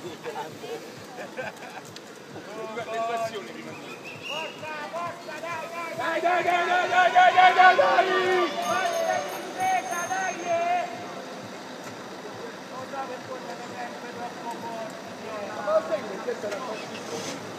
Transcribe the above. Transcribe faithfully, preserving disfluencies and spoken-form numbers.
passioni prima di tutto. Forza, forza, dai, dai, Dai, dai, dai, dai, dai, dai, dai, dai, dai! forza di difesa, dai! Non so per cosa sempre troppo forte. Ma lo sai che questa è la